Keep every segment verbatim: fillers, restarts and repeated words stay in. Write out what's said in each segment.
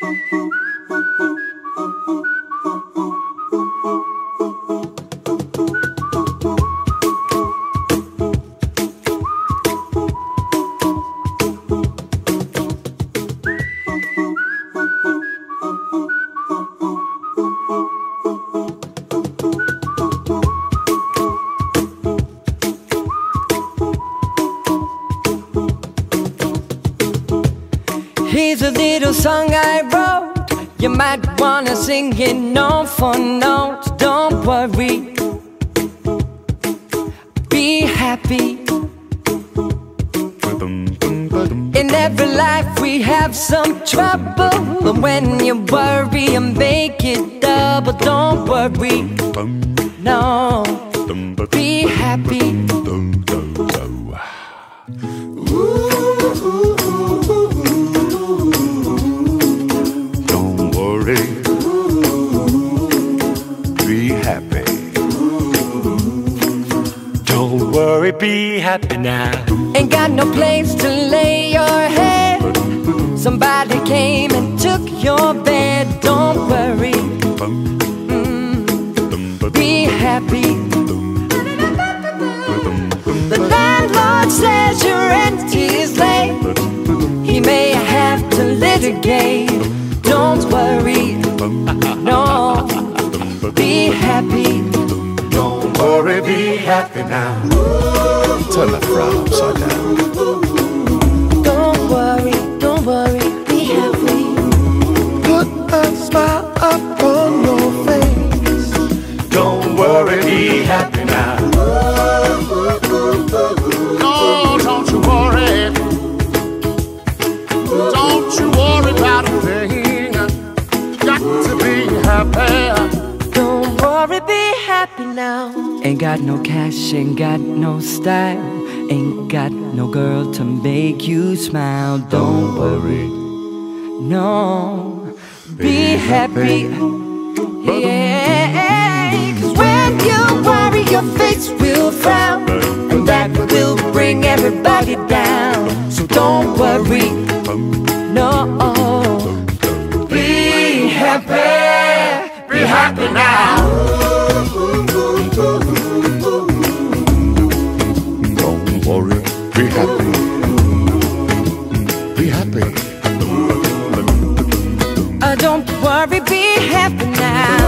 Here's a little song I wrote. You might wanna sing it note for note. Don't worry, be happy. In every life we have some trouble, but when you worry and make it double. Don't worry, no, be happy. Don't worry, be happy now. Ain't got no place to lay your head. Somebody came and took your bed. Don't worry, mm, be happy. The landlord says your rent is late. He may have to litigate. Don't worry, no, be happy. Don't worry, be happy now. Turn that frown upside down. Don't worry, don't worry, be happy. Put a smile up on your face. Don't worry, be happy now. No, don't you worry. Don't you worry about a thing. Got to be happy. Don't worry, be happy now. Ain't got no cash, ain't got no style, ain't got no girl to make you smile. Don't worry, no, be happy. Yeah, 'cause when you worry your face will frown, and that will bring everybody down. So don't worry, no, be happy. Be happy now. Don't worry, be happy. Be happy. Uh, don't worry, be happy now.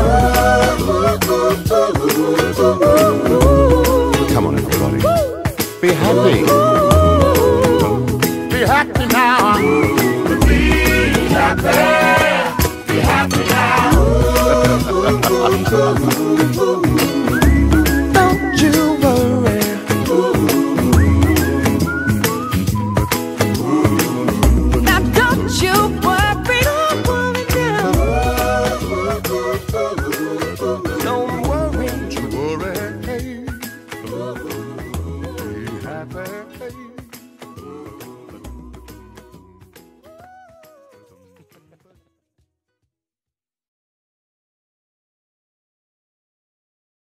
Come on, everybody. Be happy. Be happy now.